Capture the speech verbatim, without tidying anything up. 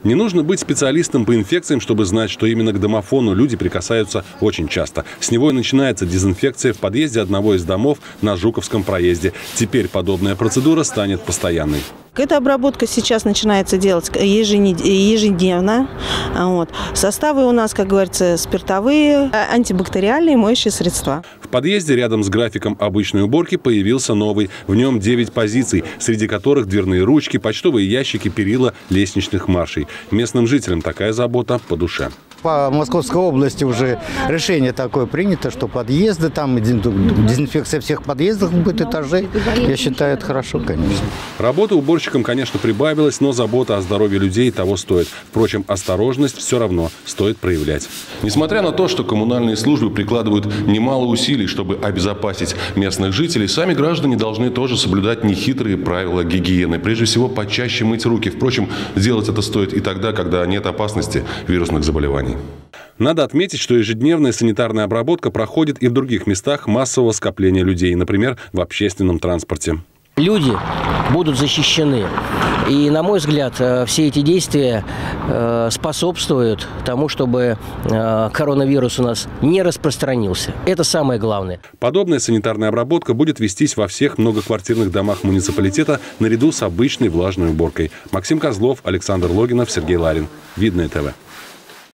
Не нужно быть специалистом по инфекциям, чтобы знать, что именно к домофону люди прикасаются очень часто. С него и начинается дезинфекция в подъезде одного из домов на Жуковском проезде. Теперь подобная процедура станет постоянной. Эта обработка сейчас начинается делать ежедневно. Вот. Составы у нас, как говорится, спиртовые, антибактериальные, моющие средства. В подъезде рядом с графиком обычной уборки появился новый. В нем девять позиций, среди которых дверные ручки, почтовые ящики, перила лестничных маршей. Местным жителям такая забота по душе. По Московской области уже решение такое принято, что подъезды, там дезинфекция всех подъездов будет, этажей. Я считаю, это хорошо, конечно. Работа уборщикам, конечно, прибавилась, но забота о здоровье людей того стоит. Впрочем, осторожность все равно стоит проявлять. Несмотря на то, что коммунальные службы прикладывают немало усилий, чтобы обезопасить местных жителей, сами граждане должны тоже соблюдать нехитрые правила гигиены. Прежде всего, почаще мыть руки. Впрочем, делать это стоит и тогда, когда нет опасности вирусных заболеваний. Надо отметить, что ежедневная санитарная обработка проходит и в других местах массового скопления людей, например, в общественном транспорте. Люди будут защищены. И, на мой взгляд, все эти действия способствуют тому, чтобы коронавирус у нас не распространился. Это самое главное. Подобная санитарная обработка будет вестись во всех многоквартирных домах муниципалитета наряду с обычной влажной уборкой. Максим Козлов, Александр Логинов, Сергей Ларин. Видное ТВ.